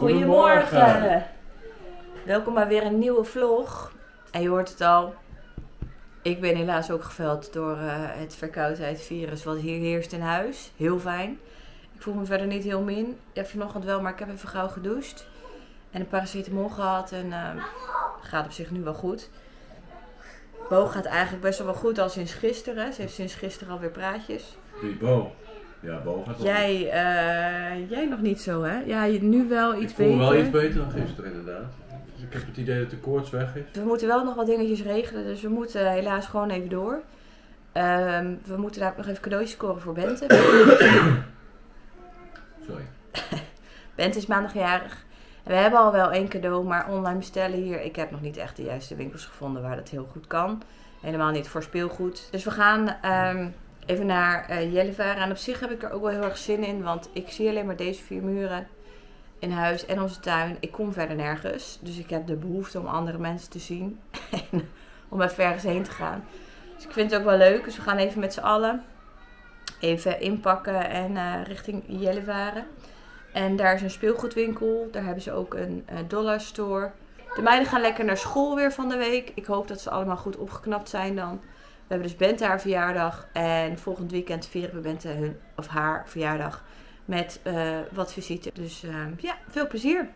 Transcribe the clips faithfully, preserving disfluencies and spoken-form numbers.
Goedemorgen. Welkom bij weer een nieuwe vlog. En je hoort het al. Ik ben helaas ook geveld door uh, het verkoudheidsvirus wat hier heerst in huis. Heel fijn. Ik voel me verder niet heel min. Ja, vanochtend wel, maar ik heb even gauw gedoucht. En een paracetamol gehad. En uh, gaat op zich nu wel goed. Bo gaat eigenlijk best wel goed al sinds gisteren. Ze heeft sinds gisteren alweer praatjes. Die Bo. Ja, Bo gaat wel jij, uh, jij nog niet zo, hè? Ja, nu wel iets beter. Ik voel me wel iets beter dan gisteren, inderdaad. Dus ik heb het idee dat de koorts weg is. We moeten wel nog wat dingetjes regelen, dus we moeten helaas gewoon even door. Um, we moeten daar nog even cadeautjes scoren voor Bente. Sorry. Bente is maandagjarig. En we hebben al wel één cadeau, maar online bestellen hier. Ik heb nog niet echt de juiste winkels gevonden waar dat heel goed kan. Helemaal niet voor speelgoed. Dus we gaan um, even naar uh, Jellevaren. En op zich heb ik er ook wel heel erg zin in, want ik zie alleen maar deze vier muren in huis en onze tuin. Ik kom verder nergens. Dus ik heb de behoefte om andere mensen te zien. En om even ergens heen te gaan. Dus ik vind het ook wel leuk. Dus we gaan even met z'n allen even inpakken en uh, richting Jellevaren. En daar is een speelgoedwinkel. Daar hebben ze ook een uh, dollarstore. De meiden gaan lekker naar school weer van de week. Ik hoop dat ze allemaal goed opgeknapt zijn dan. We hebben dus Bente haar verjaardag. En volgend weekend vieren we Bente hun, of haar verjaardag. Met uh, wat visite. Dus uh, ja, veel plezier.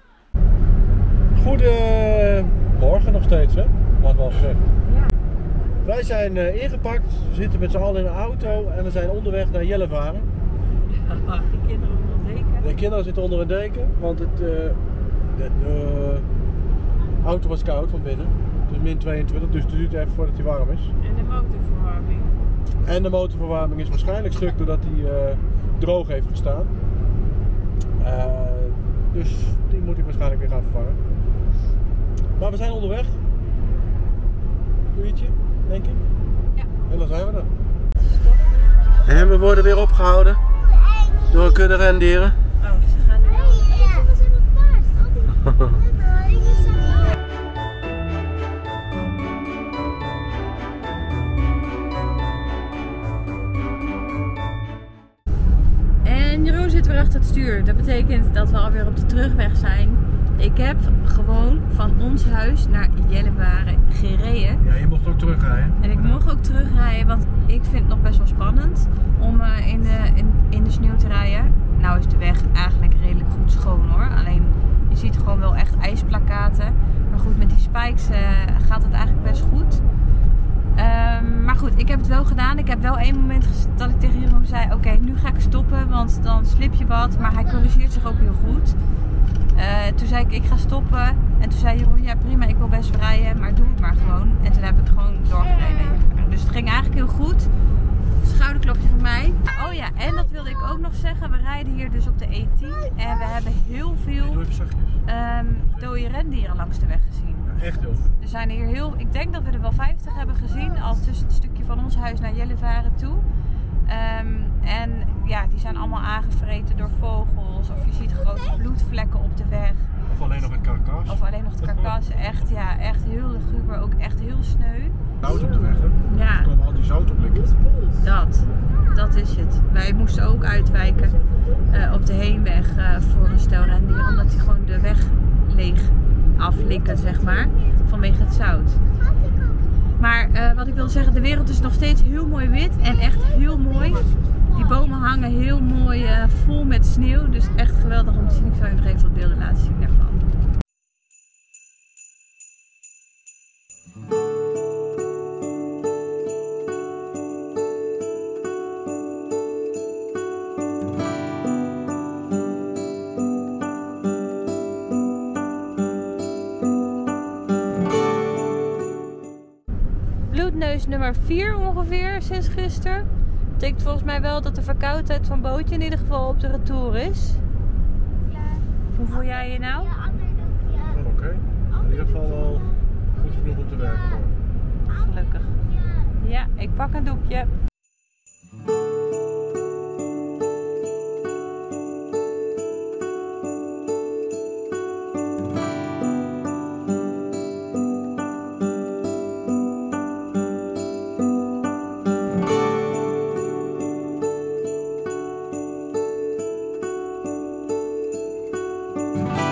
Goedemorgen nog steeds, hè? Had wel gezegd. Ja. Wij zijn uh, ingepakt. We zitten met z'n allen in een auto. En we zijn onderweg naar Jellevaren. Ja, de kinderen onder een deken. De kinderen zitten onder een deken. Want het, uh, de uh, auto was koud van binnen. Dus min tweeëntwintig. Dus het duurt even voordat hij warm is. En de motorverwarming. En de motorverwarming is waarschijnlijk stuk doordat hij uh, droog heeft gestaan. Uh, dus die moet ik waarschijnlijk weer gaan vervangen. Maar we zijn onderweg. Een uurtje, denk ik. Ja. En dan zijn we er. En we worden weer opgehouden door een kudde rendieren. Oh, ze gaan nu wel. Ja, we zijn op paard. En Jeroen zit weer achter het stuur. Dat betekent dat we alweer op de terugweg zijn. Ik heb gewoon van ons huis naar Jellevaren gereden. Ja, je mocht ook terugrijden. En ik mocht ook terugrijden, want ik vind het nog best wel spannend om uh, in, de, in, in de sneeuw te rijden. Nou is de weg eigenlijk redelijk goed schoon hoor. Alleen je ziet gewoon wel echt ijsplakkaten. Maar goed, met die spikes uh, gaat het eigenlijk best goed. Um, maar goed, ik heb het wel gedaan. Ik heb wel één moment dat ik tegen Jeroen zei, oké, okay, nu ga ik stoppen, want dan slip je wat. Maar hij corrigeert zich ook heel goed. Uh, toen zei ik, ik ga stoppen. En toen zei Jeroen, ja prima, ik wil best rijden, maar doe het maar gewoon. En toen heb ik gewoon doorgereden. Dus het ging eigenlijk heel goed. Schouderklopje voor mij. Oh ja, en dat wilde ik ook nog zeggen. We rijden hier dus op de E tien. En we hebben heel veel um, dode rendieren langs de weg gezien. Ja, echt heel veel. Er zijn hier heel, ik denk dat we er wel vijftig hebben gezien. Al tussen het stukje van ons huis naar Jellevaren toe. Um, en ja, die zijn allemaal aangevreten door vogels. Of je ziet grote bloedvlekken op de weg. Of alleen nog het karkas. Of alleen nog het karkas. Echt, ja, echt heel luguber. Ook echt heel sneu. Zout op de weg, hè? Ja. Er komen al die zout op liggen. Dat. Dat is het. Wij moesten ook uitwijken uh, op de heenweg uh, voor een stel rendieren. Omdat die gewoon de weg leeg aflikken, zeg maar. Vanwege het zout. Maar uh, wat ik wilde zeggen, de wereld is nog steeds heel mooi wit en echt heel mooi. Die bomen hangen heel mooi uh, vol met sneeuw, dus echt geweldig om te zien. Ik zal je nog even wat beelden laten zien daarvan. Bloedneus nummer vier ongeveer sinds gisteren. Dat betekent volgens mij wel dat de verkoudheid van Bootje in ieder geval op de retour is. Ja. Hoe voel jij je nou? Ja, ander doekje. Oh, oké. Okay. In ieder geval wel goed genoeg om te werken. Maar. Gelukkig. Ja, ik pak een doekje. Ja.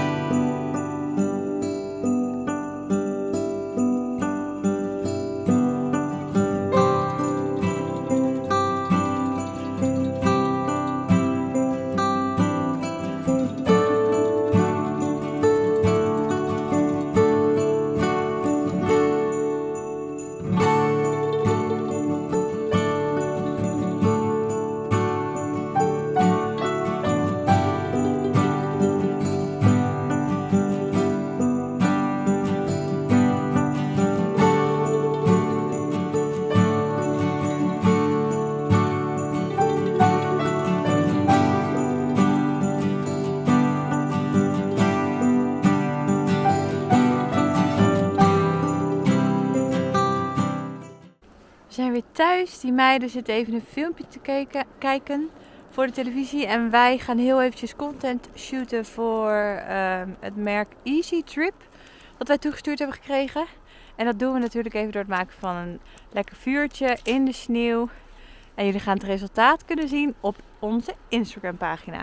weer thuis. Die meiden zitten even een filmpje te kijken, kijken voor de televisie. En wij gaan heel eventjes content shooten voor uh, het merk Easy Trip. Dat wij toegestuurd hebben gekregen. En dat doen we natuurlijk even door het maken van een lekker vuurtje in de sneeuw. En jullie gaan het resultaat kunnen zien op onze Instagram pagina.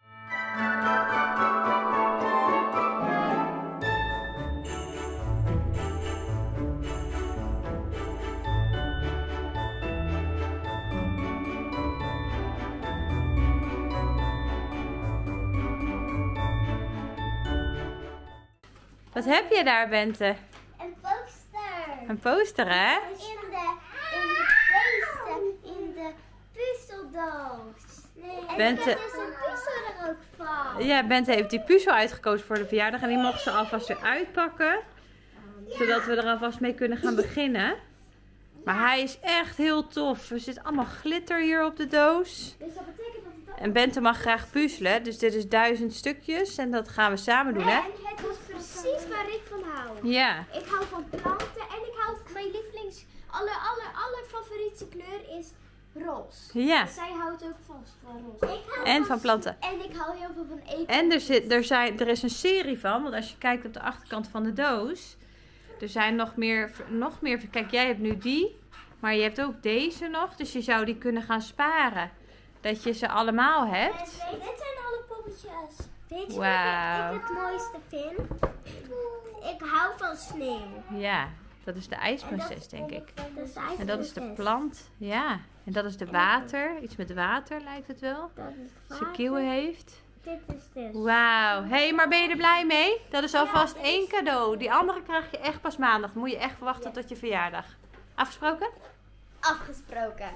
Wat heb je daar, Bente? Een poster. Een poster, hè? In de, in deze, in de puzzeldoos. Nee. En Bente... ik heb dus een puzzel er ook van. Ja, Bente heeft die puzzel uitgekozen voor de verjaardag. En die mogen ze alvast weer uitpakken. Zodat we er alvast mee kunnen gaan beginnen. Maar hij is echt heel tof. Er zit allemaal glitter hier op de doos. Dus dat betekent dat het ook... En Bente mag graag puzzelen. Dus dit is duizend stukjes. En dat gaan we samen doen, hè? En het is precies waar ik van hou. Ja. Ik hou van planten en ik hou van mijn lievelings... Aller, aller, aller favoriete kleur is roze. Ja. Dus zij houdt ook vast van roze. Ik hou En van planten. En ik hou heel veel van eten. En er, zit, er, zijn, er is een serie van. Want als je kijkt op de achterkant van de doos. Er zijn nog meer, nog meer. Kijk, jij hebt nu die. Maar je hebt ook deze nog. Dus je zou die kunnen gaan sparen. Dat je ze allemaal hebt. En dit zijn alle poppetjes. Weet je Wauw. wat ik het mooiste vind? Ik hou van sneeuw. Ja, dat is de ijsprinses, denk ik. Dat is de En dat is de ijsprinses. plant. Ja. En dat is de water. Iets met water lijkt het wel. Dat is Zijn water. kieuwen heeft. Dit is dus. Wauw. Hé, hey, maar ben je er blij mee? Dat is alvast één cadeau. Die andere krijg je echt pas maandag. Moet je echt wachten tot je verjaardag. Afgesproken? Afgesproken.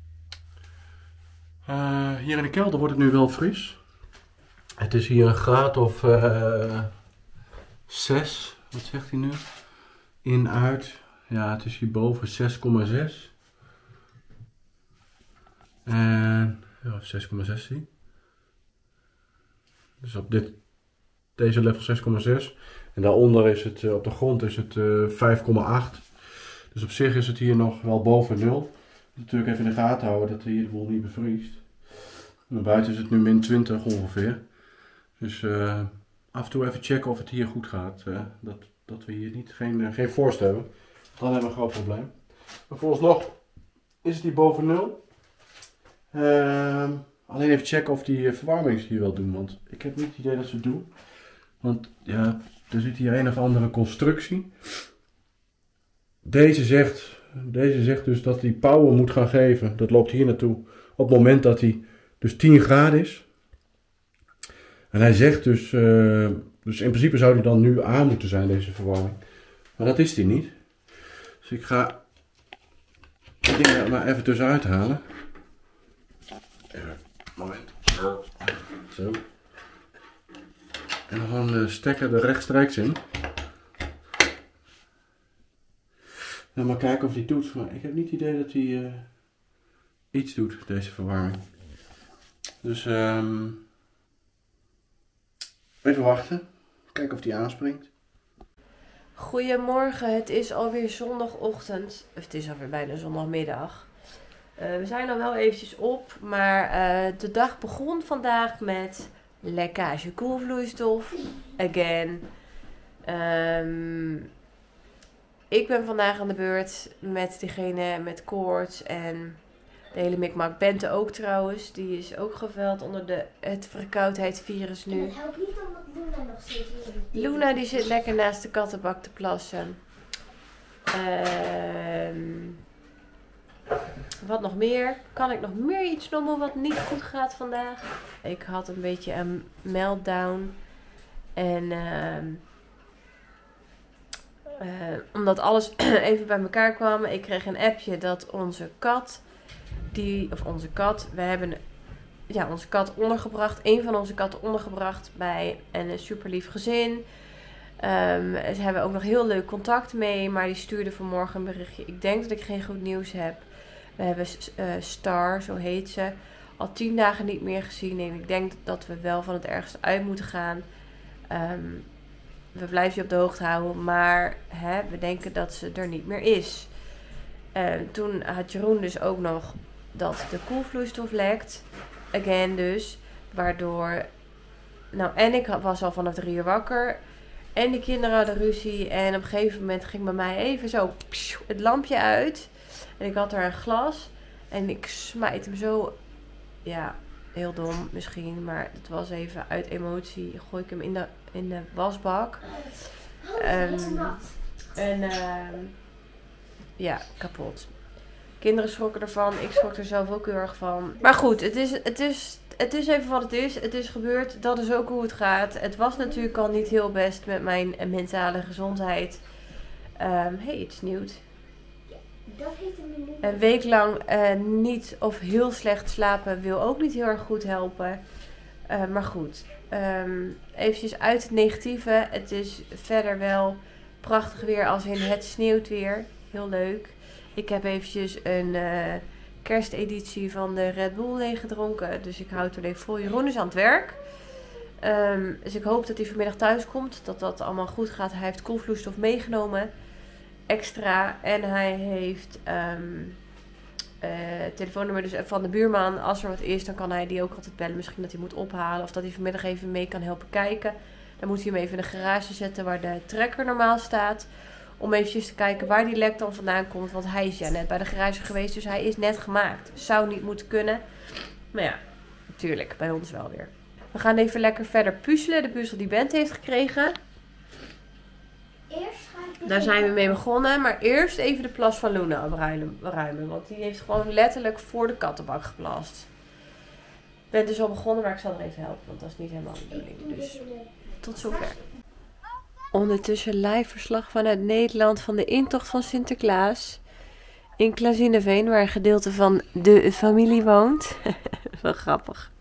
Uh, hier in de kelder wordt het nu wel fris. Het is hier een graad of uh, zes. Wat zegt hij nu? In, uit. Ja, het is hierboven zes komma zes. En ja, zes komma zestien. Dus op dit, deze level zes komma zes. En daaronder is het, uh, op de grond is het uh, vijf komma acht. Dus op zich is het hier nog wel boven nul. Natuurlijk even in de gaten houden dat hier de boel niet bevriest. En buiten is het nu min twintig ongeveer. Dus uh, af en toe even checken of het hier goed gaat. Uh, dat, dat we hier niet, geen, uh, geen vorst hebben. Dan hebben we een groot probleem. Maar vooralsnog is het hier boven nul. Uh, alleen even checken of die uh, verwarming hier wel doen. Want ik heb niet het idee dat ze het doen. Want ja, er zit hier een of andere constructie. Deze zegt, deze zegt dus dat hij power moet gaan geven. Dat loopt hier naartoe. Op het moment dat hij dus tien graden is. En hij zegt dus, uh, dus in principe zou hij dan nu aan moeten zijn, deze verwarming. Maar dat is hij niet. Dus ik ga het ding er maar even tussenuit halen. Even, moment. Zo. En dan gewoon de stekker er rechtstreeks in. En maar kijken of hij doet. Maar ik heb niet het idee dat hij uh, iets doet, deze verwarming. Dus um, even wachten. Kijken of hij aanspringt. Goedemorgen, het is alweer zondagochtend. Of het is alweer bijna zondagmiddag. Uh, we zijn al wel eventjes op. Maar uh, de dag begon vandaag met lekkage koelvloeistof. Again. Um, ik ben vandaag aan de beurt met diegene met koorts en de hele mikmak. Bente ook trouwens. Die is ook geveld onder de, het verkoudheidsvirus nu. Het helpt niet omdat Luna nog steeds hier is. Luna die zit lekker naast de kattenbak te plassen. Um, wat nog meer? Kan ik nog meer iets noemen wat niet goed gaat vandaag? Ik had een beetje een meltdown. En um, uh, omdat alles even bij elkaar kwam. Ik kreeg een appje dat onze kat, die, of onze kat, we hebben ja, onze kat ondergebracht. Een van onze katten ondergebracht bij een super lief gezin. Um, ze hebben ook nog heel leuk contact mee. Maar die stuurde vanmorgen een berichtje. Ik denk dat ik geen goed nieuws heb. We hebben uh, Star, zo heet ze, al tien dagen niet meer gezien. En ik denk dat we wel van het ergste uit moeten gaan. Um, we blijven je op de hoogte houden. Maar hè, we denken dat ze er niet meer is. En toen had Jeroen dus ook nog dat de koelvloeistof lekt. Again dus. Waardoor... Nou, en ik was al vanaf drie uur wakker. En de kinderen hadden ruzie. En op een gegeven moment ging bij mij even zo het lampje uit. En ik had er een glas. En ik smijt hem zo... Ja, heel dom misschien. Maar het was even uit emotie. Gooi ik hem in de, in de wasbak. Um, en uh, ja, kapot. Kinderen schrokken ervan. Ik schrok er zelf ook heel erg van. Maar goed, het is, het is, het is even wat het is. Het is gebeurd. Dat is ook hoe het gaat. Het was natuurlijk al niet heel best met mijn mentale gezondheid. Um, hey, het sneeuwt. Dat heet een minuut. Een week lang uh, niet of heel slecht slapen wil ook niet heel erg goed helpen. Uh, maar goed, um, eventjes uit het negatieve. Het is verder wel prachtig weer als in het sneeuwt weer. Heel leuk. Ik heb eventjes een uh, kersteditie van de Red Bull leeggedronken. Dus ik houd het even vol. Jeroen is aan het werk. Um, dus ik hoop dat hij vanmiddag thuis komt. Dat dat allemaal goed gaat. Hij heeft koelvloeistof meegenomen. Extra. En hij heeft um, uh, telefoonnummer dus van de buurman. Als er wat is, dan kan hij die ook altijd bellen. Misschien dat hij moet ophalen. Of dat hij vanmiddag even mee kan helpen kijken. Dan moet hij hem even in de garage zetten waar de trekker normaal staat. Om eventjes te kijken waar die lek dan vandaan komt. Want hij is ja net bij de garage geweest. Dus hij is net gemaakt. Zou niet moeten kunnen. Maar ja, natuurlijk. Bij ons wel weer. We gaan even lekker verder puzzelen. De puzzel die Bent heeft gekregen. Eerst ga ik Daar zijn we mee begonnen. Maar eerst even de plas van Luna opruimen. Want die heeft gewoon letterlijk voor de kattenbak geplast. Bent dus al begonnen, maar ik zal er even helpen. Want dat is niet helemaal de bedoeling. Dus tot zover. Ondertussen live verslag vanuit Nederland van de intocht van Sinterklaas. In Klazineveen, waar een gedeelte van de familie woont. Wel grappig.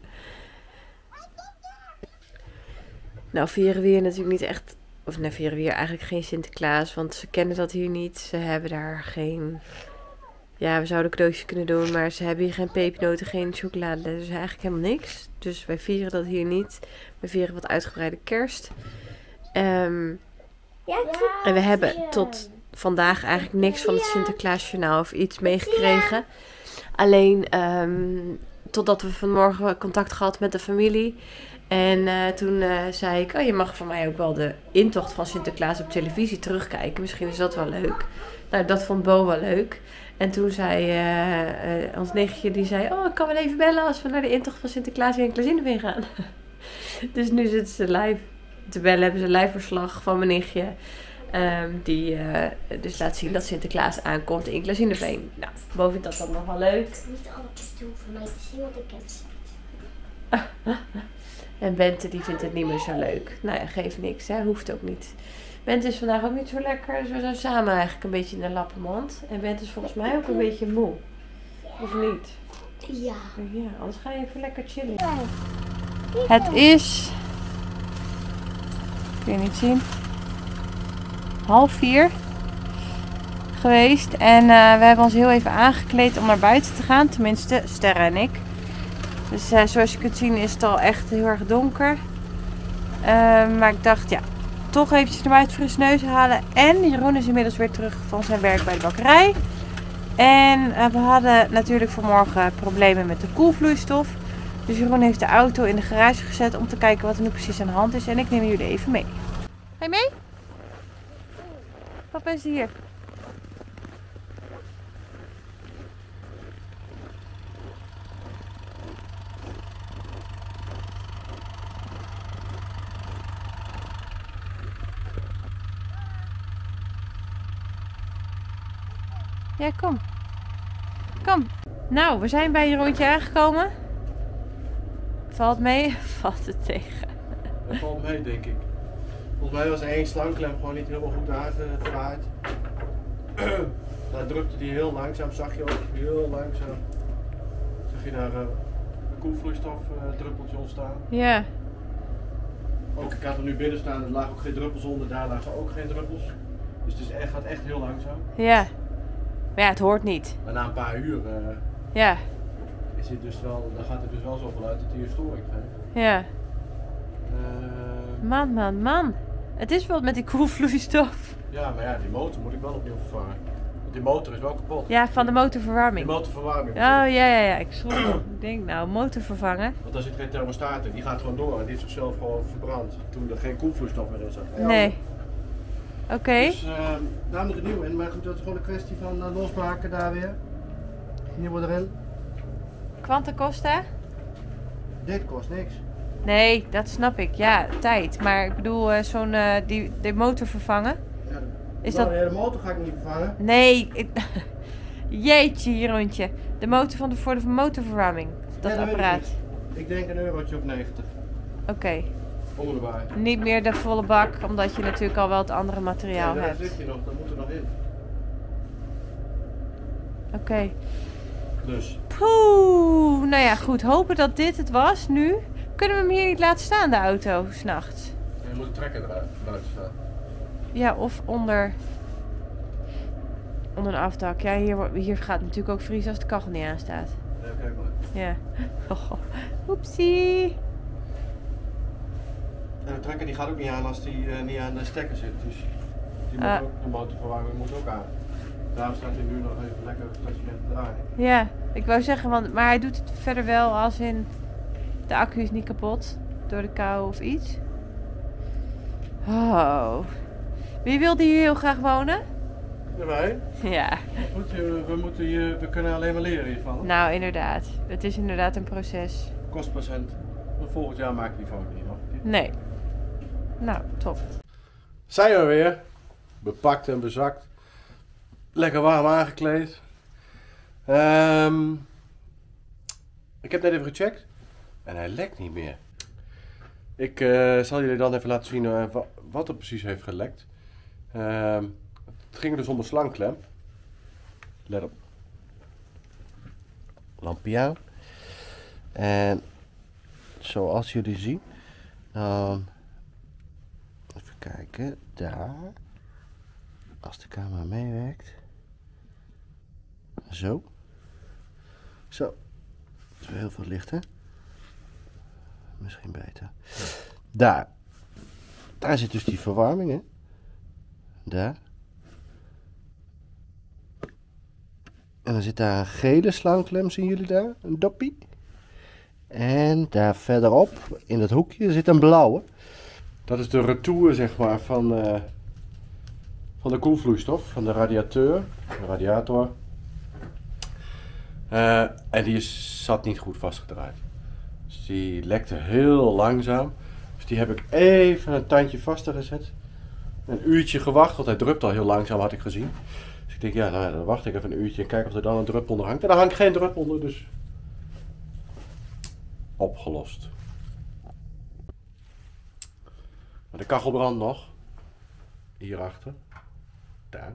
Nou vieren we hier natuurlijk niet echt... Of nou vieren we hier eigenlijk geen Sinterklaas. Want ze kennen dat hier niet. Ze hebben daar geen... Ja, we zouden cadeautjes kunnen doen. Maar ze hebben hier geen pepernoten, geen chocolade. Dus eigenlijk helemaal niks. Dus wij vieren dat hier niet. We vieren wat uitgebreide kerst. Um, Ja, en we hebben tot vandaag eigenlijk niks van het Sinterklaasjournaal of iets meegekregen. Alleen um, totdat we vanmorgen contact gehad met de familie. En uh, toen uh, zei ik, oh, je mag van mij ook wel de intocht van Sinterklaas op televisie terugkijken. Misschien is dat wel leuk. Nou, dat vond Bo wel leuk. En toen zei uh, uh, ons nichtje, die zei, oh, ik kan wel even bellen als we naar de intocht van Sinterklaas hier in Klazineveen gaan. Dus nu zitten ze live te bellen, hebben ze een live verslag van mijn nichtje. Um, die uh, dus laat zien dat Sinterklaas aankomt in Klazineveen. Nou, Bo vindt dat dan nog wel leuk. Niet alles doen voor mij te zien, want ik ken ze. En Bente die vindt het niet meer zo leuk. Nou ja, geeft niks, hè. Hoeft ook niet. Bente is vandaag ook niet zo lekker. Dus we zijn samen eigenlijk een beetje in de lappenmand. En Bente is volgens mij ook een beetje moe. Of niet? Ja. Ja, anders ga je even lekker chillen. Het is... Kun je niet zien? Half vier geweest. En uh, we hebben ons heel even aangekleed om naar buiten te gaan. Tenminste, Sterre en ik. Dus uh, zoals je kunt zien is het al echt heel erg donker. Uh, maar ik dacht, ja, toch eventjes naar buiten frisse neus halen. En Jeroen is inmiddels weer terug van zijn werk bij de bakkerij. En uh, we hadden natuurlijk vanmorgen problemen met de koelvloeistof. Dus Jeroen heeft de auto in de garage gezet om te kijken wat er nu precies aan de hand is. En ik neem jullie even mee. Ga je mee? Papa is hier. Ja, kom. Kom. Nou, we zijn bij Jeroentje aangekomen. Valt mee? Valt het tegen? Dat valt mee, denk ik. Volgens mij was er één slangklem gewoon niet helemaal goed aangedraaid. Daar drukte die heel langzaam, zag je ook heel langzaam. Zag je daar uh, een koelvloeistofdruppeltje uh, ontstaan. Ja. Ook ik had er nu binnen staan, er lagen ook geen druppels onder, daar lagen ook geen druppels. Dus het is echt, gaat echt heel langzaam. Ja. Maar ja, het hoort niet. Maar na een paar uur uh, ja. is het dus wel, dan gaat het dus wel zoveel uit dat hij een storing geeft. Ja. Uh, man, man, man. Het is wel met die koelvloeistof. Ja, maar ja, die motor moet ik wel opnieuw vervangen. Die motor is wel kapot. Ja, van de motorverwarming. Die motorverwarming. Oh ja, ja, ja. Ik schrok op. Ik denk nou, motor vervangen. Want daar zit geen thermostaat in. Die gaat gewoon door en die heeft zichzelf gewoon verbrand. Toen er geen koelvloeistof meer in zat. Nee. Oké. Okay. Dus uh, daar moet het nieuw in. Maar goed, dat is gewoon een kwestie van uh, losmaken daar weer. Nieuwe erin. Quanta kosten? Dit kost niks. Nee, dat snap ik. Ja, tijd. Maar ik bedoel, uh, zo'n uh, die, die motor vervangen. Ja, de, is nou, dat... de motor ga ik niet vervangen. Nee. Ik... Jeetje, Jeroentje. De motor van de, voor de motorverwarming. Dat, ja, dat apparaat. Ik. ik denk een eurotje op negentig. Oké. Okay. Om erbij. Niet meer de volle bak, omdat je natuurlijk al wel het andere materiaal ja, hebt. Daar zit je nog, dat moet er nog in. Oké. Okay. Dus. Poeh. Nou ja, goed. Hopen dat dit het was nu. Kunnen we hem hier niet laten staan, de auto, 's nachts? Je moet de trekker eruit buiten staan. Ja, of onder... Onder een afdak. Ja, hier, hier gaat het natuurlijk ook vriezen als de kachel niet aanstaat. Ja, kijk maar. Ja. Oh, oepsie. En de trekker die gaat ook niet aan als die uh, niet aan de stekker zit. Dus die uh. moet ook, de motorverwarming moet ook aan. Daarom staat hij nu nog even lekker stationair te draaien. Ja, ik wou zeggen, want, maar hij doet het verder wel als in... De accu is niet kapot door de kou of iets. Oh. Wie wilde hier heel graag wonen? Ja, wij. Ja. Goed, we, moeten hier, we kunnen alleen maar leren hiervan. Nou, inderdaad. Het is inderdaad een proces. Kostpatiënt. Volgend jaar maak ik die fout niet nog. Nee. Nou, top. Zijn we weer. Bepakt en bezakt. Lekker warm aangekleed. Um, ik heb net even gecheckt. En hij lekt niet meer. Ik uh, zal jullie dan even laten zien uh, wat er precies heeft gelekt. Uh, het ging dus om een slangklem. Let op. Lampje aan. En zoals jullie zien. Um, even kijken. Daar. Als de camera meewerkt. Zo. Zo. Dat is wel heel veel licht, hè? Misschien beter. Daar. Daar zit dus die verwarming, hè? Daar. En dan zit daar een gele slangklem, zien jullie daar? Een doppie. En daar verderop, in het hoekje, zit een blauwe. Dat is de retour, zeg maar, van, uh, van de koelvloeistof, van de radiateur, de radiator. Uh, en die is, zat niet goed vastgedraaid. Dus die lekte heel langzaam. Dus die heb ik even een tandje vaster gezet. Een uurtje gewacht, want hij drupt al heel langzaam, had ik gezien. Dus ik denk, ja, nou, dan wacht ik even een uurtje en kijk of er dan een drup onder hangt. En daar hangt geen drup onder, dus opgelost. Maar de kachel brandt nog. Hierachter. Daar.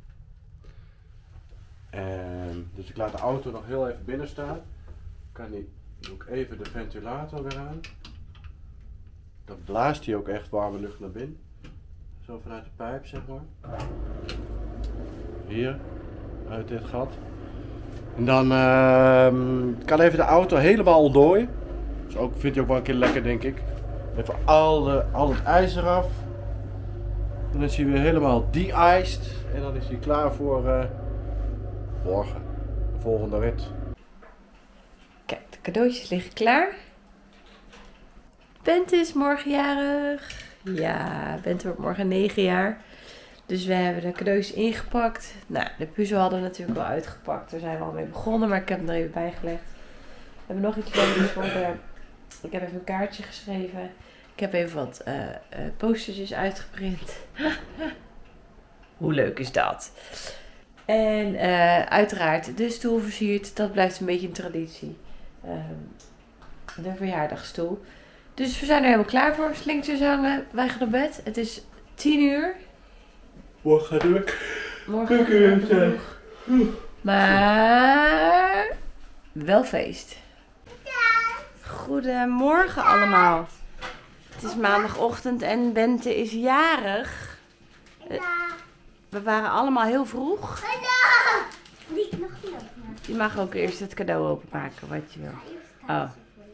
En, dus ik laat de auto nog heel even binnen staan. Kan die, doe ik even de ventilator weer aan. Dan blaast hij ook echt warme lucht naar binnen. Zo vanuit de pijp, zeg maar. Hier, uit dit gat. En dan uh, kan even de auto helemaal ontdooien. Dus ook, vindt hij ook wel een keer lekker, denk ik. Even al, de, al het ijs eraf. Dan is hij weer helemaal de-iced. En dan is hij klaar voor uh, morgen. De volgende rit. Kijk, de cadeautjes liggen klaar. Bente is morgen jarig. Ja, Bente wordt morgen negen jaar. Dus we hebben de cadeautjes ingepakt. Nou, de puzzel hadden we natuurlijk wel uitgepakt. Daar zijn we al mee begonnen, maar ik heb hem er even bij gelegd. We hebben nog iets leuks voor de... Ik heb even een kaartje geschreven. Ik heb even wat uh, uh, postertjes uitgeprint. Hoe leuk is dat? En uh, uiteraard de stoel versierd. Dat blijft een beetje een traditie. Uh, de verjaardagstoel. Dus we zijn er helemaal klaar voor. Slinkertjes hangen. Wij gaan naar bed. Het is tien uur. Morgen doe ik. Morgen vroeg. Maar wel feest. Goedemorgen allemaal. Het is maandagochtend en Bente is jarig. We waren allemaal heel vroeg. Je mag ook eerst het cadeau openmaken wat je wil. Oh.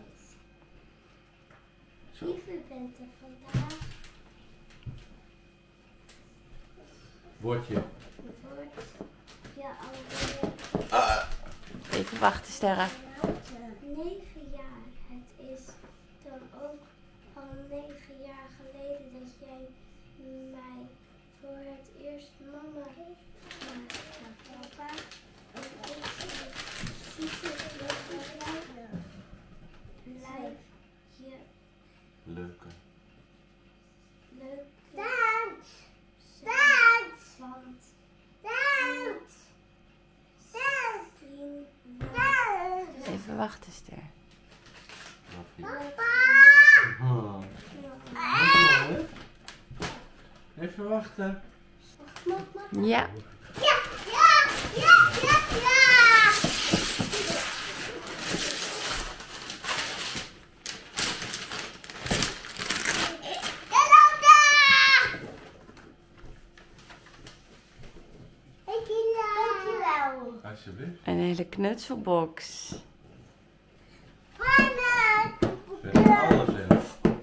Lieve Bente vandaag. Woordje. Woord. alweer Ah. Even wachten, Sterren. negen jaar. Het is dan ook al negen jaar geleden dat jij mij voor het eerst mama maakte, papa. En ik zei super leuk. Blijf je Leuke. leuk. Dans! Dans! Want dans! Dans! Even wachten, Ster. Oh. Even wachten. Ja. Ja, ja, ja, ja, ja! Dankjewel. Alsjeblieft. Een hele knutselbox. Er zit alles in.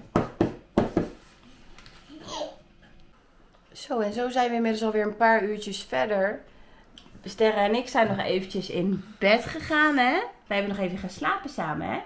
Zo, en zo zijn we inmiddels alweer een paar uurtjes verder. Sterre en ik zijn nog eventjes in bed gegaan, hè? Wij hebben nog even gaan slapen samen, hè?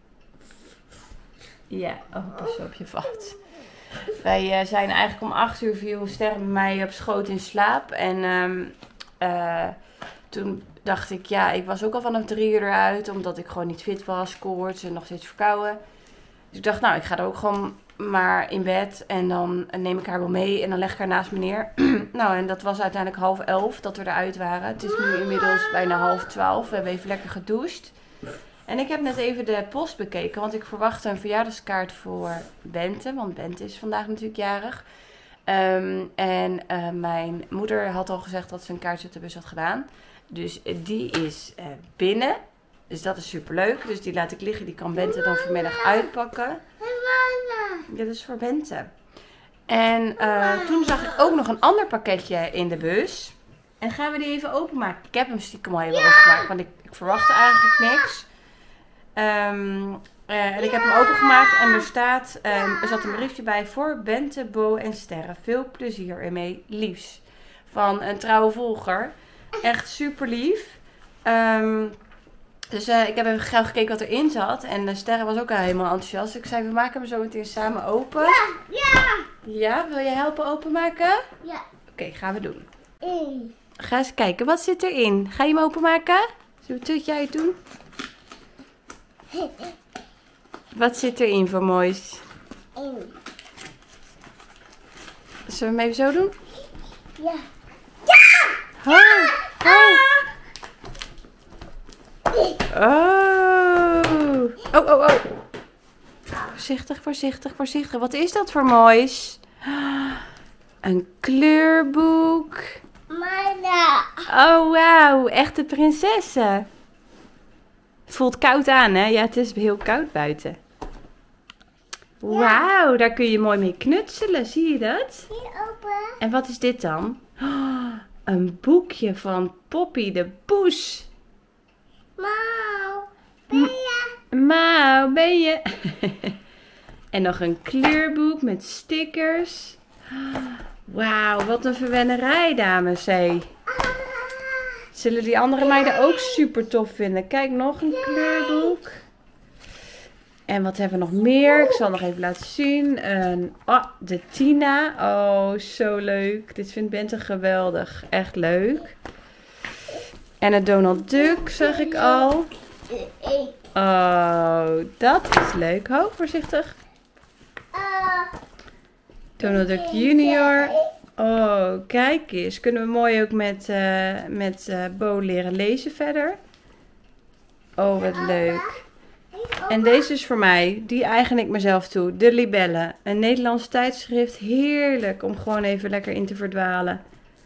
Ja, oh, pas op je vat. Wij uh, zijn eigenlijk om acht uur viel Sterre bij mij op schoot in slaap. En um, uh, toen dacht ik, ja, ik was ook al vanaf drie uur eruit. Omdat ik gewoon niet fit was, koorts en nog steeds verkouden. Dus ik dacht, nou, ik ga er ook gewoon maar in bed. En dan neem ik haar wel mee en dan leg ik haar naast me neer. Nou, en dat was uiteindelijk half elf dat we eruit waren. Het is nu inmiddels bijna half twaalf. We hebben even lekker gedoucht. En ik heb net even de post bekeken, want ik verwachtte een verjaardagskaart voor Bente. Want Bente is vandaag natuurlijk jarig. Um, en uh, mijn moeder had al gezegd dat ze een kaartje op de bus had gedaan. Dus uh, die is uh, binnen. Dus dat is superleuk. Dus die laat ik liggen. Die kan Bente dan vanmiddag uitpakken. Ja, dat is voor Bente. En uh, toen zag ik ook nog een ander pakketje in de bus. En gaan we die even openmaken. Ik heb hem stiekem al even opengemaakt, want ik, ik verwachtte eigenlijk niks. Um, uh, en ik heb hem opengemaakt en er staat, um, er zat een briefje bij voor Bente, Bo en Sterre. Veel plezier ermee, liefs. Van een trouwe volger. Echt super lief. Um, dus uh, ik heb even gauw gekeken wat erin zat. En uh, Sterre was ook al helemaal enthousiast. Ik zei, we maken hem zo meteen samen open. Ja, ja. Ja, wil je helpen openmaken? Ja. Oké, okay, gaan we doen. Eén. Ga eens kijken, wat zit erin? Ga je hem openmaken? Zullen jij het doen? Wat zit erin voor moois? Eén. Zullen we hem even zo doen? Ja. Oh, oh. Oh. Oh, oh, oh. Voorzichtig, voorzichtig, voorzichtig. Wat is dat voor moois? Een kleurboek. Mama. Oh, wauw. Echte prinsessen. Het voelt koud aan, hè? Ja, het is heel koud buiten. Wauw, daar kun je mooi mee knutselen. Zie je dat? Hier open. En wat is dit dan? Oh, een boekje van Poppy de Poes. Mauw. Ben je? Mauw, ben je? En nog een kleurboek met stickers. Wauw, wat een verwennerij, dames. Hé. Zullen die andere meiden ook super tof vinden? Kijk, nog een kleurboek. En wat hebben we nog meer? Ik zal nog even laten zien. Een, oh, de Tina. Oh, zo leuk. Dit vindt Bente geweldig. Echt leuk. En het Donald Duck zag ik al. Oh, dat is leuk. Ho, voorzichtig. Donald Duck Junior. Oh, kijk eens. Kunnen we mooi ook met, uh, met uh, Bo leren lezen verder. Oh, wat leuk. En deze is voor mij. Die eigen ik mezelf toe. De Libelle. Een Nederlands tijdschrift. Heerlijk om gewoon even lekker in te verdwalen.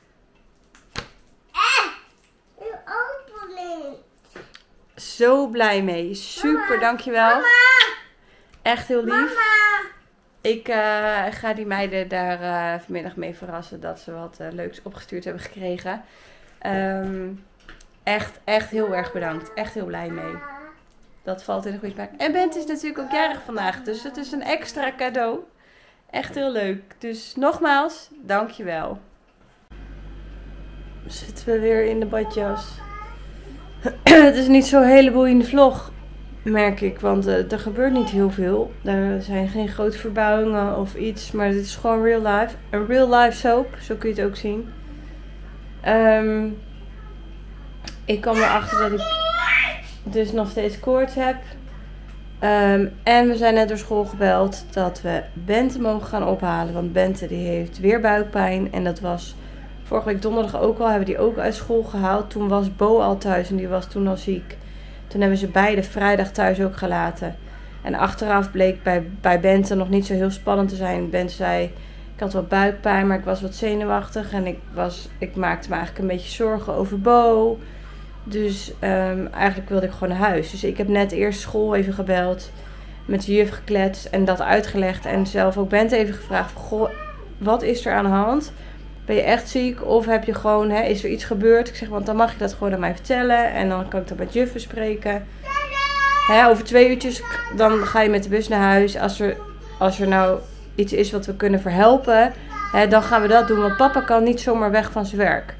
Zo blij mee. Super, mama, dankjewel. Mama. Echt heel lief. Mama. Ik uh, ga die meiden daar uh, vanmiddag mee verrassen dat ze wat uh, leuks opgestuurd hebben gekregen. Um, echt, echt heel erg bedankt. Echt heel blij mee. Dat valt in de goede smaak. En Bente is natuurlijk ook jarig vandaag, dus het is een extra cadeau. Echt heel leuk. Dus nogmaals, dankjewel. zitten we weer in de badjas. Het is niet zo'n hele boeiende vlog, merk ik. Want uh, er gebeurt niet heel veel. Er zijn geen grote verbouwingen of iets. Maar dit is gewoon real life. Een real life soap, zo kun je het ook zien. Um, ik kwam erachter dat ik dus nog steeds koorts heb. Um, en we zijn net door school gebeld dat we Bente mogen gaan ophalen. Want Bente die heeft weer buikpijn. En dat was vorige week donderdag ook al. Hebben die ook uit school gehaald. Toen was Bo al thuis en die was toen al ziek. Toen hebben ze beide vrijdag thuis ook gelaten. En achteraf bleek bij, bij Bente nog niet zo heel spannend te zijn. Bente zei, ik had wel buikpijn, maar ik was wat zenuwachtig. En ik, was, ik maakte me eigenlijk een beetje zorgen over Bo. Dus um, eigenlijk wilde ik gewoon naar huis. Dus ik heb net eerst school even gebeld. Met de juf gekletst en dat uitgelegd. En zelf ook Bente even gevraagd van, goh, wat is er aan de hand? Ben je echt ziek of heb je gewoon, hè, is er iets gebeurd? Ik zeg, want dan mag je dat gewoon aan mij vertellen. En dan kan ik dat met juf bespreken. Hè, over twee uurtjes, dan ga je met de bus naar huis. Als er, als er nou iets is wat we kunnen verhelpen, hè, dan gaan we dat doen. Want papa kan niet zomaar weg van zijn werk.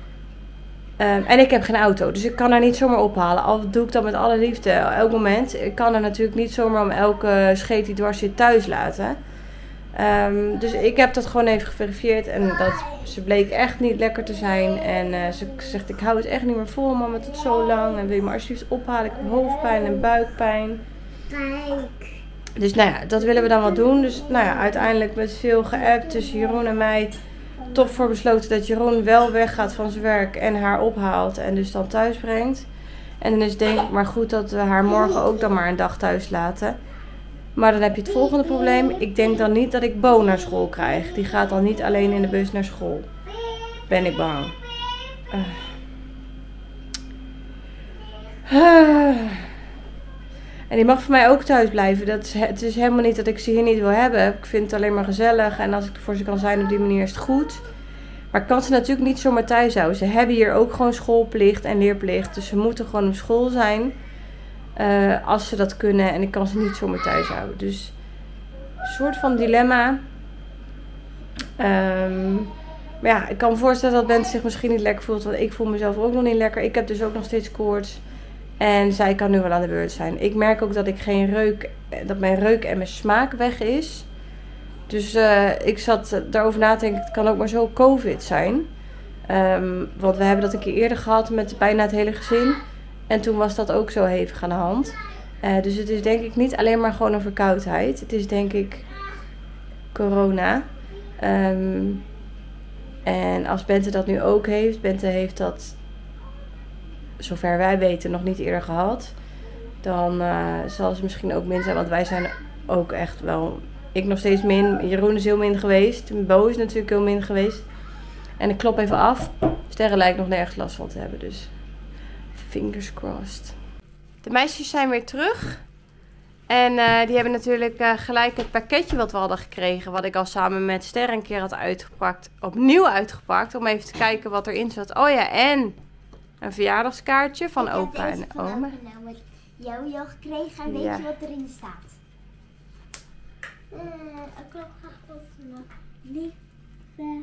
Um, en ik heb geen auto, dus ik kan haar niet zomaar ophalen. Al doe ik dat met alle liefde, elk moment. Ik kan haar natuurlijk niet zomaar om elke scheet die dwars zit thuis laten. Um, dus ik heb dat gewoon even geverifieerd. En dat, ze bleek echt niet lekker te zijn. En uh, ze zegt, ik hou het echt niet meer vol, mama, tot zo lang. En wil je me alsjeblieft ophalen? Ik heb hoofdpijn en buikpijn. Kijk. Dus nou ja, dat willen we dan wel doen. Dus nou ja, uiteindelijk met veel geappt tussen Jeroen en mij toch voor besloten dat Jeroen wel weggaat van zijn werk en haar ophaalt en dus dan thuis brengt. En dan is het denk ik maar goed dat we haar morgen ook dan maar een dag thuis laten. Maar dan heb je het volgende probleem. Ik denk dan niet dat ik Bo naar school krijg. Die gaat dan niet alleen in de bus naar school. Ben ik bang. Uh. Uh. En die mag voor mij ook thuis blijven. Dat is, het is helemaal niet dat ik ze hier niet wil hebben. Ik vind het alleen maar gezellig. En als ik er voor ze kan zijn op die manier is het goed. Maar ik kan ze natuurlijk niet zomaar thuis houden. Ze hebben hier ook gewoon schoolplicht en leerplicht. Dus ze moeten gewoon op school zijn. Uh, als ze dat kunnen. En ik kan ze niet zomaar thuis houden. Dus een soort van dilemma. Um, maar ja, ik kan me voorstellen dat Bente zich misschien niet lekker voelt. Want ik voel mezelf ook nog niet lekker. Ik heb dus ook nog steeds koorts. En zij kan nu wel aan de beurt zijn. Ik merk ook dat ik geen reuk, dat mijn reuk en mijn smaak weg is. Dus uh, ik zat daarover na te denken, het kan ook maar zo COVID zijn. Um, want we hebben dat een keer eerder gehad met bijna het hele gezin. En toen was dat ook zo hevig aan de hand. Uh, dus het is denk ik niet alleen maar gewoon een verkoudheid. Het is denk ik corona. Um, en als Bente dat nu ook heeft, Bente heeft dat, zover wij weten, nog niet eerder gehad. Dan uh, zal ze misschien ook min zijn. Want wij zijn ook echt wel, ik nog steeds min. Jeroen is heel min geweest. Bo is natuurlijk heel min geweest. En ik klop even af. Sterren lijkt nog nergens last van te hebben. Dus fingers crossed. De meisjes zijn weer terug. En uh, die hebben natuurlijk uh, gelijk het pakketje wat we hadden gekregen. Wat ik al samen met Sterren een keer had uitgepakt. Opnieuw uitgepakt. Om even te kijken wat erin zat. Oh ja, en een verjaardagskaartje van opa en oma. Ik heb deze met Jojo gekregen en weet Ja. je wat erin staat? Uh, ik wil graag openen. Lieve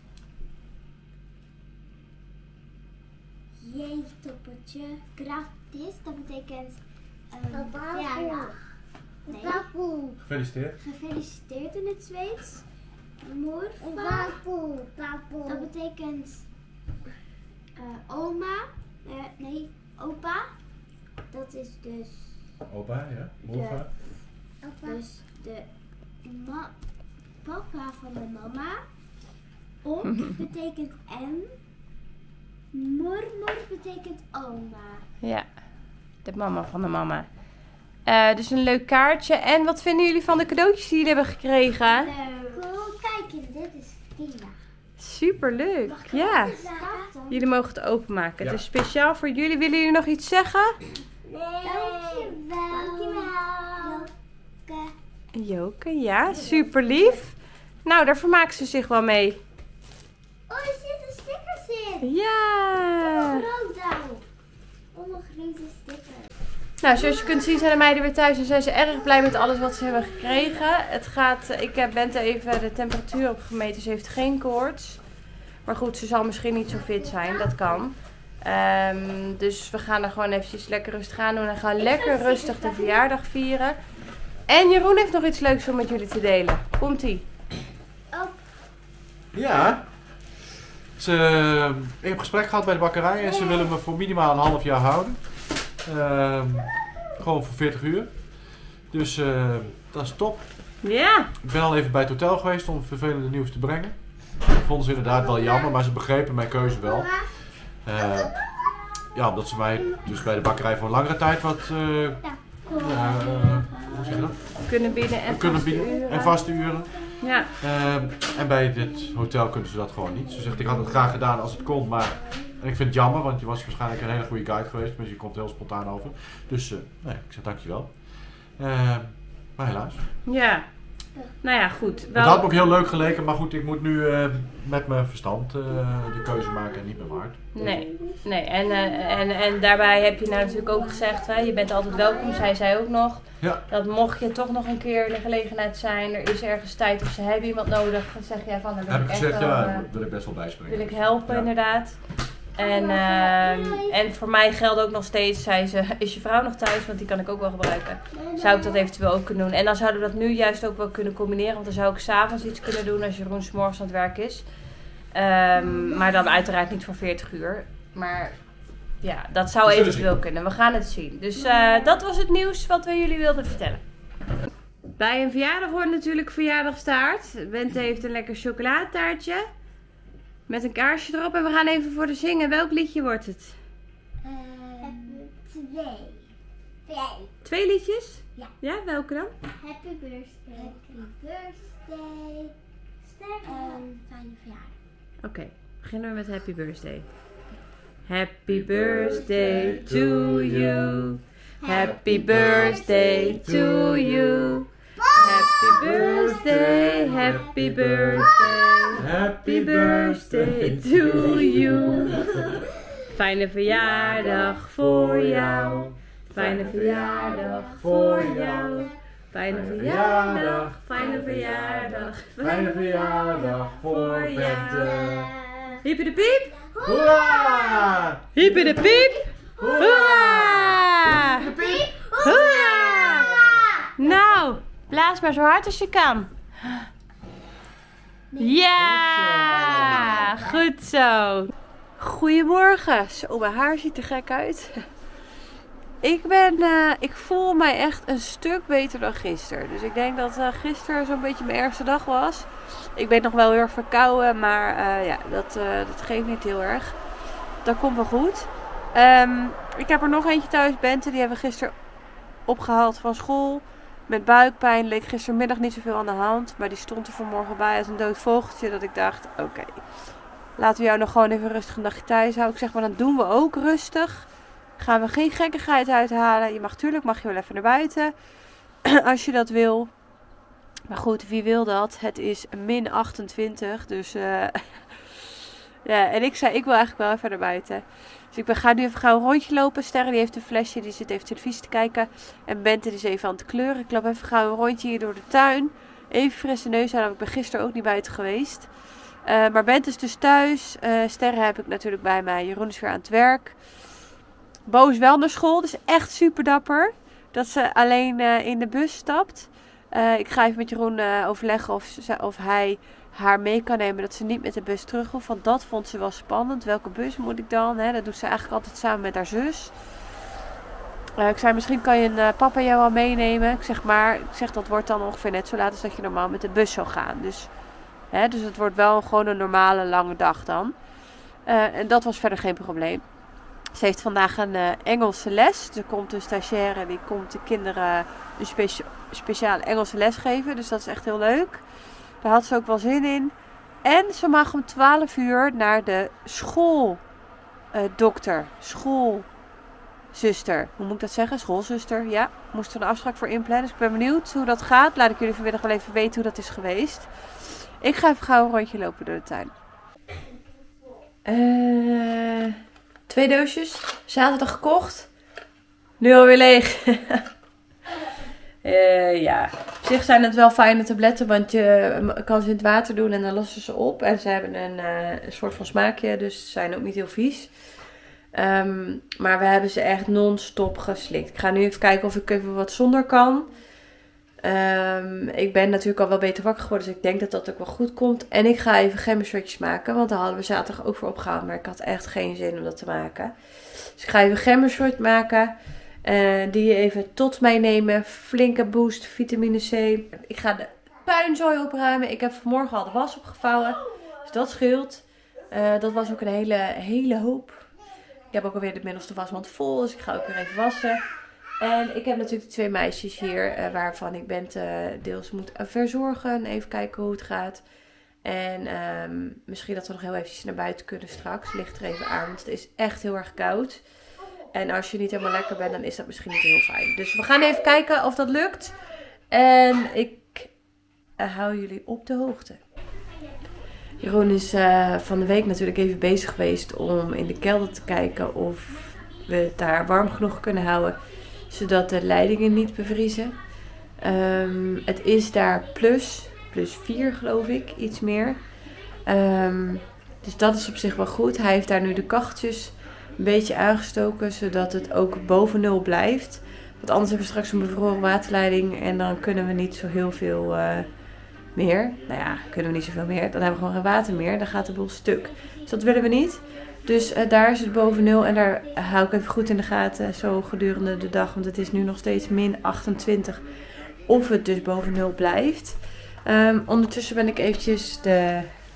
J-toppertje. Gratis, dat betekent um, verjaardag. Nee. Gefeliciteerd. Gefeliciteerd in het Zweeds. Morfa. Dat betekent uh, oma. Uh, nee, opa. Dat is dus, Opa, ja. Morfa. dus de ma papa van de mama. Om betekent en. Mormor betekent oma. Ja, de mama van de mama. Uh, dus een leuk kaartje. En wat vinden jullie van de cadeautjes die jullie hebben gekregen? Cool, kijk eens, dit is Tina. Super leuk. Ja. Jullie mogen het openmaken. Het is speciaal voor jullie. Willen jullie nog iets zeggen? Nee. Dankjewel. Dankjewel. Joke. Joke, ja. Super lief. Nou, daar vermaken ze zich wel mee. Oh, er zitten stickers in. Ja. Groot dan. Allemaal grote stickers. Nou, zoals je kunt zien zijn de meiden weer thuis en zijn ze erg blij met alles wat ze hebben gekregen. Het gaat, ik heb Bente even de temperatuur opgemeten, ze heeft geen koorts. Maar goed, ze zal misschien niet zo fit zijn. Dat kan. Um, dus we gaan er gewoon eventjes lekker rustig aan doen. En gaan lekker rustig de verjaardag vieren. En Jeroen heeft nog iets leuks om met jullie te delen. Komt-ie? Oh. Ja. Ze, ik heb gesprek gehad bij de bakkerij en ze willen me voor minimaal een half jaar houden. Uh, gewoon voor veertig uur. Dus uh, dat is top. Ja. Ik ben al even bij het hotel geweest om vervelende nieuws te brengen. Dat vonden ze inderdaad wel jammer, maar ze begrepen mijn keuze wel. Uh, ja, omdat ze mij dus bij de bakkerij voor een langere tijd wat uh, uh, hoe zeg je dat? Kunnen bieden en kunnen vaste bieden uren. En vaste uren. Ja. Uh, en bij dit hotel kunnen ze dat gewoon niet. Ze zegt, ik had het graag gedaan als het kon, maar en ik vind het jammer, want je was waarschijnlijk een hele goede guide geweest, maar je komt heel spontaan over. Dus uh, nee, ik zeg dankjewel. Uh, maar helaas. Ja. Nou ja, goed. Wel... Het had me ook heel leuk geleken, maar goed, ik moet nu uh, met mijn verstand uh, de keuze maken en niet met mijn hart. Nee, nee. En, uh, en, en daarbij heb je nou natuurlijk ook gezegd, hè, je bent altijd welkom, zij zei ook nog. Ja. Dat mocht je toch nog een keer in de gelegenheid zijn, er is ergens tijd of ze hebben iemand nodig, dan zeg jij van, dan wil heb ik ik gezegd, echt wel, ja, uh, wil ik best wel bijspringen. wil ik helpen ja. inderdaad. En, uh, en voor mij geldt ook nog steeds, zei ze, is je vrouw nog thuis? Want die kan ik ook wel gebruiken. Zou ik dat eventueel ook kunnen doen. En dan zouden we dat nu juist ook wel kunnen combineren. Want dan zou ik 's avonds iets kunnen doen als Jeroen 's morgens aan het werk is. Um, maar dan uiteraard niet voor veertig uur. Maar ja, dat zou eventueel kunnen. We gaan het zien. Dus uh, dat was het nieuws wat we jullie wilden vertellen. Bij een verjaardag hoort natuurlijk verjaardagstaart. Bente heeft een lekker chocoladetaartje. Met een kaarsje erop en we gaan even voor de zingen. Welk liedje wordt het? Uh, twee. Twee. Twee liedjes? Ja. Ja, welke dan? Happy birthday. Happy birthday. Sterren. En fijne verjaardag. Oké, okay, beginnen we met Happy Birthday. Happy birthday to you. Happy birthday to you. Happy birthday, happy birthday, happy birthday to you. Fijne verjaardag voor jou. Fijne verjaardag voor jou. Fijne verjaardag, fijne verjaardag, fijne verjaardag voor Bente. Hiepie de piep. Hoera! Hiepie de piep. Hoera! Hoera! Nou, blaas maar zo hard als je kan. Ja, goed zo. Goedemorgen. Zo, mijn haar ziet er gek uit. Ik ben, uh, ik voel mij echt een stuk beter dan gisteren. Dus ik denk dat uh, gisteren zo'n beetje mijn ergste dag was. Ik ben nog wel heel erg verkouden, maar uh, ja, dat, uh, dat geeft niet heel erg. Dat komt wel goed. Um, ik heb er nog eentje thuis, Bente. Die hebben we gisteren opgehaald van school. Met buikpijn. Leek gistermiddag niet zoveel aan de hand. Maar die stond er vanmorgen bij als een dood vogeltje. Dat ik dacht, oké, okay, laten we jou nog gewoon even rustig een dagje thuis houden. Ik zeg maar, dan doen we ook rustig. Gaan we geen gekkigheid uithalen. Je mag tuurlijk, mag je wel even naar buiten. Als je dat wil. Maar goed, wie wil dat? Het is min achtentwintig. Dus uh, ja, en ik zei, ik wil eigenlijk wel even naar buiten. Dus ik ben, ga nu even gauw een rondje lopen. Sterre die heeft een flesje, die zit even televisie te kijken. En Bente is even aan het kleuren. Ik loop even gauw een rondje hier door de tuin. Even frisse neus halen. Ik ben gisteren ook niet buiten geweest. Uh, maar Bente is dus thuis. Uh, Sterre heb ik natuurlijk bij mij. Jeroen is weer aan het werk. Bo is wel naar school. Dus echt super dapper. Dat ze alleen uh, in de bus stapt. Uh, ik ga even met Jeroen uh, overleggen of, ze, of hij haar mee kan nemen. Dat ze niet met de bus terug hoeft. Want dat vond ze wel spannend. Welke bus moet ik dan? Hè? Dat doet ze eigenlijk altijd samen met haar zus. Uh, ik zei, misschien kan je een uh, papa jou al meenemen. Ik zeg maar, ik zeg dat wordt dan ongeveer net zo laat als dat je normaal met de bus zou gaan. Dus, hè, dus het wordt wel gewoon een normale lange dag dan. Uh, en dat was verder geen probleem. Ze heeft vandaag een uh, Engelse les. Er komt een stagiaire die komt de kinderen een specia- speciale Engelse les geven. Dus dat is echt heel leuk. Daar had ze ook wel zin in. En ze mag om twaalf uur naar de schooldokter. Uh, schoolzuster. Hoe moet ik dat zeggen? Schoolzuster. Ja, moest er een afspraak voor inplannen. Dus ik ben benieuwd hoe dat gaat. Laat ik jullie vanmiddag wel even weten hoe dat is geweest. Ik ga even gauw een rondje lopen door de tuin. Uh... Twee doosjes. Zaterdag gekocht. Nu alweer leeg. uh, ja. Op zich zijn het wel fijne tabletten, want je kan ze in het water doen en dan lossen ze op. En ze hebben een, uh, een soort van smaakje, dus ze zijn ook niet heel vies. Um, maar we hebben ze echt non-stop geslikt. Ik ga nu even kijken of ik even wat zonder kan. Um, ik ben natuurlijk al wel beter wakker geworden, dus ik denk dat dat ook wel goed komt. En ik ga even gembershotjes maken, want daar hadden we zaterdag ook voor opgehaald. Maar ik had echt geen zin om dat te maken. Dus ik ga even gembershot maken. Uh, die je even tot mij nemen. Flinke boost, vitamine C. Ik ga de puinzooi opruimen. Ik heb vanmorgen al de was opgevouwen. Dus dat scheelt. Uh, dat was ook een hele, hele hoop. Ik heb ook alweer de middelste wasmand vol. Dus ik ga ook weer even wassen. En ik heb natuurlijk de twee meisjes hier. Uh, waarvan ik Bente uh, deels moet uh, verzorgen. Even kijken hoe het gaat. En um, misschien dat we nog heel eventjes naar buiten kunnen straks. Ligt er even aan. Want het is echt heel erg koud. En als je niet helemaal lekker bent, dan is dat misschien niet heel fijn. Dus we gaan even kijken of dat lukt. En ik uh, hou jullie op de hoogte. Jeroen is uh, van de week natuurlijk even bezig geweest om in de kelder te kijken of we het daar warm genoeg kunnen houden. Zodat de leidingen niet bevriezen. Um, het is daar plus, plus vier geloof ik, iets meer. Um, dus dat is op zich wel goed. Hij heeft daar nu de kacheltjes een beetje aangestoken, zodat het ook boven nul blijft. Want anders hebben we straks een bevroren waterleiding en dan kunnen we niet zo heel veel uh, meer. Nou ja, kunnen we niet zoveel meer. Dan hebben we gewoon geen water meer. Dan gaat de boel stuk. Dus dat willen we niet. Dus uh, daar is het boven nul en daar hou ik even goed in de gaten zo gedurende de dag. Want het is nu nog steeds min achtentwintig. Of het dus boven nul blijft. Um, ondertussen ben ik eventjes de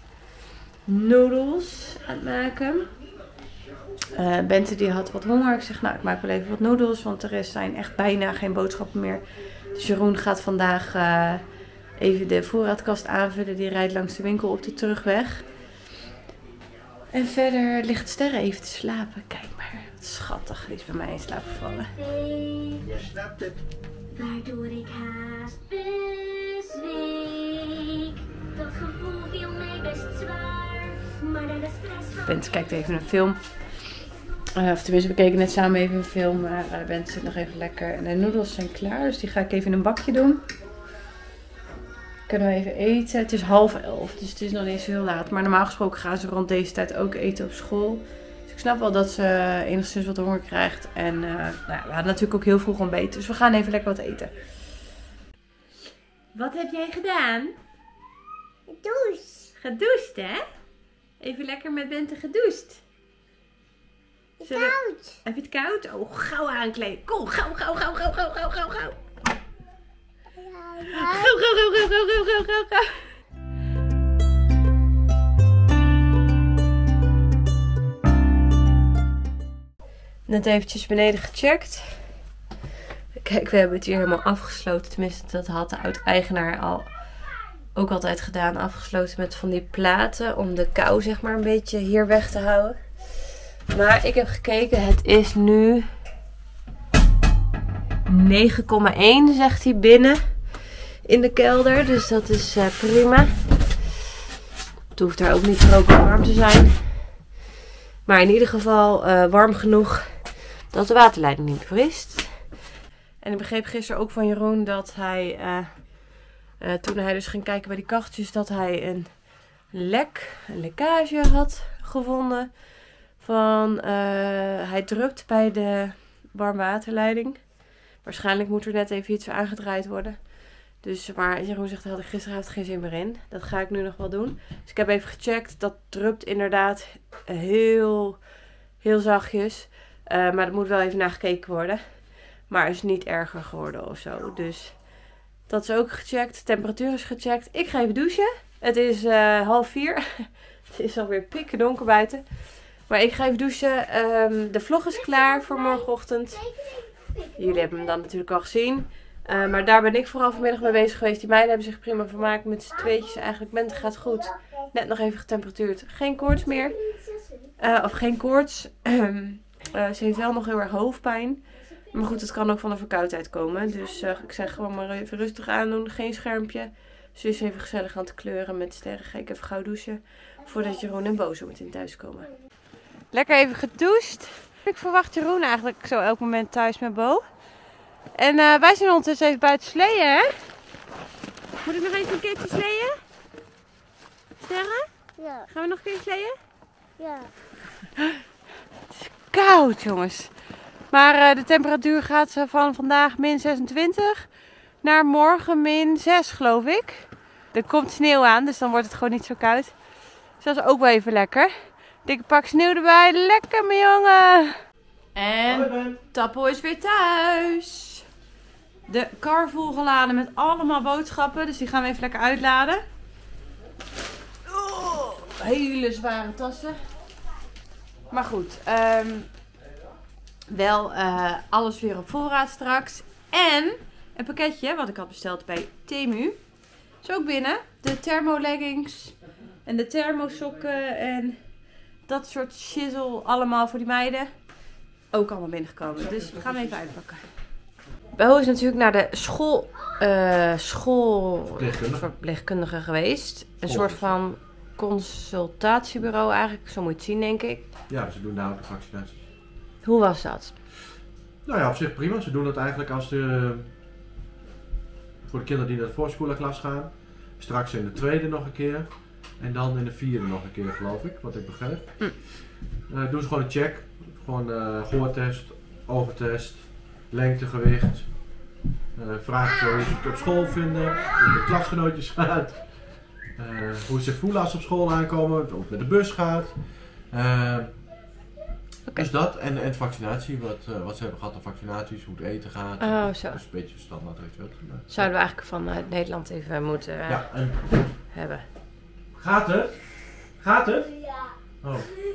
noedels aan het maken. Uh, Bente die had wat honger. Ik zeg nou ik maak wel even wat noedels. Want er zijn echt bijna geen boodschappen meer. Dus Jeroen gaat vandaag uh, even de voorraadkast aanvullen. Die rijdt langs de winkel op de terugweg. En verder ligt Sterre even te slapen. Kijk maar, wat schattig. Die is bij mij in slaap gevallen. Je snapt het. Waardoor ik haast bezweek. Dat gevoel viel mij best zwaar. Maar dan de stress van... Bente kijkt even een film. Uh, of tenminste, we keken net samen even een film. Maar uh, Bente zit nog even lekker. En de noedels zijn klaar. Dus die ga ik even in een bakje doen. Kunnen we even eten. Het is half elf. Dus het is nog niet zo heel laat. Maar normaal gesproken gaan ze rond deze tijd ook eten op school. Dus ik snap wel dat ze enigszins wat honger krijgt. En uh, nou ja, we hadden natuurlijk ook heel vroeg ontbeten. Dus we gaan even lekker wat eten. Wat heb jij gedaan? Douche. Gedoucht, hè? Even lekker met Bente gedoucht. Zullen we- Koud. Heb je het koud? Oh, gauw aankleden. Kom, gauw, gauw, gauw, gauw, gauw, gauw, gauw, gauw. Gauw, gauw, gauw, gauw, gauw, gauw, gauw, gauw, gauw. Net eventjes beneden gecheckt. Kijk, we hebben het hier helemaal afgesloten. Tenminste, dat had de oud-eigenaar al ook altijd gedaan. Afgesloten met van die platen om de kou zeg maar een beetje hier weg te houden. Maar ik heb gekeken, het is nu negen komma één zegt hij binnen in de kelder. Dus dat is uh, prima. Het hoeft daar ook niet tropisch warm te zijn. Maar in ieder geval uh, warm genoeg dat de waterleiding niet bevriest. En ik begreep gisteren ook van Jeroen dat hij, uh, uh, toen hij dus ging kijken bij die kacheltjes, dat hij een lek, een lekkage had gevonden. Van, uh, hij drupt bij de warmwaterleiding. Waarschijnlijk moet er net even iets aangedraaid worden. Dus, maar Jeroen zegt, daar had ik gisteravond geen zin meer in. Dat ga ik nu nog wel doen. Dus ik heb even gecheckt. Dat drupt inderdaad heel, heel zachtjes. Uh, maar dat moet wel even nagekeken worden. Maar is niet erger geworden of zo. Dus dat is ook gecheckt. De temperatuur is gecheckt. Ik ga even douchen. Het is uh, half vier. Het is alweer pikken donker buiten. Maar ik ga even douchen. Um, de vlog is klaar voor morgenochtend. Jullie hebben hem dan natuurlijk al gezien. Uh, maar daar ben ik vooral vanmiddag mee bezig geweest. Die meiden hebben zich prima vermaakt met z'n tweetjes. Eigenlijk Bente gaat goed. Net nog even getemperatuurd. Geen koorts meer. Uh, of geen koorts. uh, ze heeft wel nog heel erg hoofdpijn. Maar goed, het kan ook van de verkoudheid komen. Dus uh, ik zeg gewoon maar even rustig aandoen. Geen schermpje. Ze is even gezellig aan het kleuren met Sterren. Ga ik even gauw douchen. Voordat Jeroen en Bo zo meteen thuis komen. Lekker even gedoucht. Ik verwacht Jeroen eigenlijk zo elk moment thuis met Bo. En uh, wij zijn ondertussen even buiten sleeën, hè? Moet ik nog even een keertje sleeën? Sterren? Ja. Gaan we nog een keer sleeën? Ja. Het is koud, jongens. Maar uh, de temperatuur gaat van vandaag min zesentwintig naar morgen min zes, geloof ik. Er komt sneeuw aan, dus dan wordt het gewoon niet zo koud. Dus dat is ook wel even lekker. Dikke pak sneeuw erbij. Lekker, mijn jongen. En Tappel is weer thuis. De kar volgeladen met allemaal boodschappen. Dus die gaan we even lekker uitladen. Oh, hele zware tassen. Maar goed. Um, wel uh, alles weer op voorraad straks. En een pakketje wat ik had besteld bij Temu. Is ook binnen. De thermoleggings. En de thermosokken. En dat soort shizzle. Allemaal voor die meiden. Ook allemaal binnengekomen. Dus we gaan hem even uitpakken. Bo is natuurlijk naar de school, uh, schoolverpleegkundige geweest. Een soort van consultatiebureau eigenlijk. Zo moet je het zien, denk ik. Ja, ze doen daar ook de vaccinaties. Hoe was dat? Nou ja, op zich prima. Ze doen dat eigenlijk als de, voor de kinderen die naar de voorschoolerklas gaan. Straks in de tweede nog een keer. En dan in de vierde nog een keer, geloof ik. Wat ik begreep. Mm. Uh, doen ze gewoon een check. Gewoon uh, gehoortest, oogentest, lengte, gewicht. Uh, vragen hoe ze het op school vinden, hoe de klasgenootjes gaat. Uh, hoe ze zich voelen als ze op school aankomen, hoe het met de bus gaat. Uh, okay. Dus dat en, en vaccinatie, wat, uh, wat ze hebben gehad aan vaccinaties, hoe het eten gaat. Oh, zo. Dus een beetje standaard ritueel. Zouden we eigenlijk vanuit uh, Nederland even moeten uh, ja, en... hebben. Gaat het? Gaat het? Ja. Oh.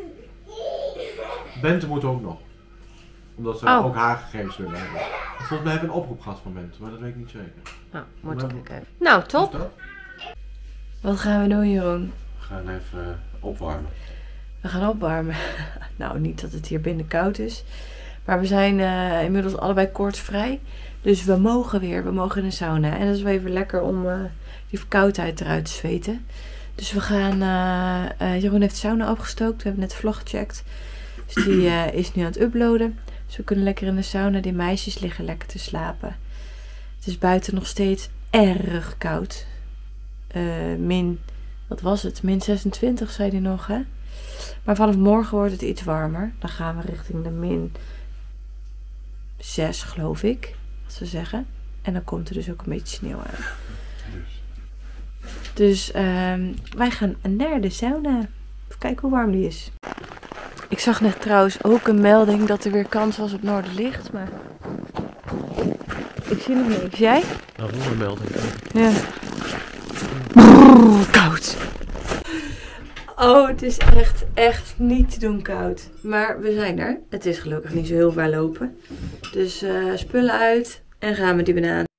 Bente moet ook nog. Omdat ze oh. ook haar gegevens willen hebben. Volgens mij hebben we een oproep gehad van Bente, maar dat weet ik niet zeker. Nou, moet ik even. Nou, top. Wat gaan we doen, Jeroen? We gaan even uh, opwarmen. We gaan opwarmen. Nou, niet dat het hier binnen koud is. Maar we zijn uh, inmiddels allebei koortsvrij. Dus we mogen weer. We mogen in de sauna. En dat is wel even lekker om uh, die verkoudheid eruit te zweten. Dus we gaan... Uh, uh, Jeroen heeft de sauna opgestookt. We hebben net de vlog gecheckt. Dus die uh, is nu aan het uploaden. Dus we kunnen lekker in de sauna. Die meisjes liggen lekker te slapen. Het is buiten nog steeds erg koud. Uh, min... Wat was het? min zesentwintig zei hij nog, hè? Maar vanaf morgen wordt het iets warmer. Dan gaan we richting de min zes, geloof ik. Wat ze zeggen. En dan komt er dus ook een beetje sneeuw aan. Dus um, wij gaan naar de sauna. Even kijken hoe warm die is. Ik zag net trouwens ook een melding dat er weer kans was op Noorderlicht. Maar ik zie nog niks. Jij? Nou, nog een melding. Ja. Brrr, koud. Oh, het is echt, echt niet te doen koud. Maar we zijn er. Het is gelukkig niet zo heel ver lopen. Dus uh, spullen uit en gaan met die banaan.